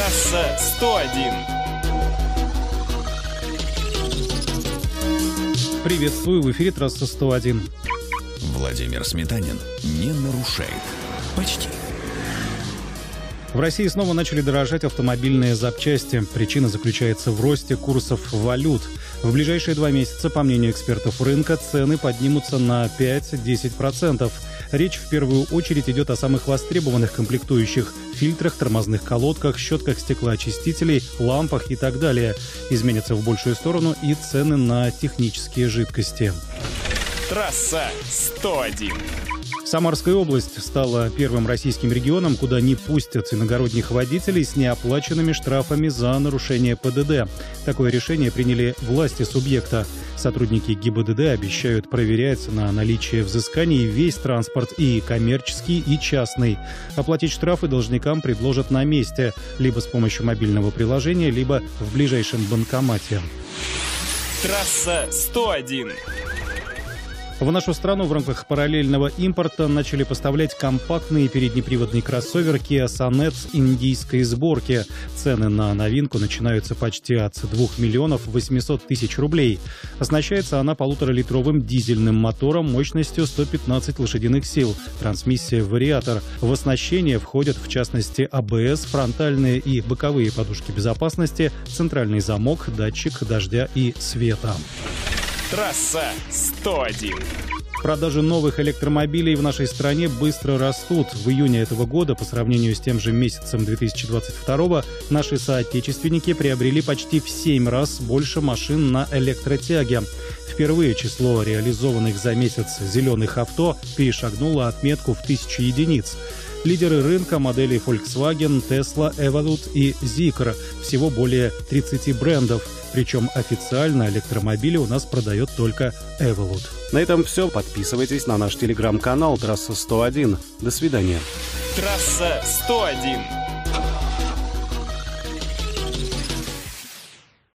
Трасса 101. Приветствую, в эфире трасса 101. Владимир Сметанин не нарушает. Почти. В России снова начали дорожать автомобильные запчасти. Причина заключается в росте курсов валют. В ближайшие 2 месяца, по мнению экспертов рынка, цены поднимутся на 5-10%. Речь в первую очередь идет о самых востребованных комплектующих – фильтрах, тормозных колодках, щетках стеклоочистителей, лампах и так далее. Изменятся в большую сторону и цены на технические жидкости. Трасса 101. Самарская область стала первым российским регионом, куда не пустят иногородних водителей с неоплаченными штрафами за нарушение ПДД. Такое решение приняли власти субъекта. Сотрудники ГИБДД обещают проверять на наличие взысканий весь транспорт, и коммерческий, и частный. Оплатить штрафы должникам предложат на месте, либо с помощью мобильного приложения, либо в ближайшем банкомате. Трасса 101. В нашу страну в рамках параллельного импорта начали поставлять компактный переднеприводный кроссовер Kia Sonet индийской сборки. Цены на новинку начинаются почти от 2 миллионов 800 тысяч рублей. Оснащается она 1,5-литровым дизельным мотором мощностью 115 лошадиных сил. Трансмиссия-вариатор. В оснащение входят, в частности, АБС, фронтальные и боковые подушки безопасности, центральный замок, датчик дождя и света. Трасса 101. Продажи новых электромобилей в нашей стране быстро растут. В июне этого года, по сравнению с тем же месяцем 2022, наши соотечественники приобрели почти в 7 раз больше машин на электротяге. Впервые число реализованных за месяц зеленых авто перешагнуло отметку в 1000 единиц. Лидеры рынка — модели Volkswagen, Tesla, Evolute и Zeekr. Всего более 30 брендов. Причем официально электромобили у нас продает только Evolute. На этом все. Подписывайтесь на наш телеграм-канал «Трасса 101». До свидания. Трасса 101.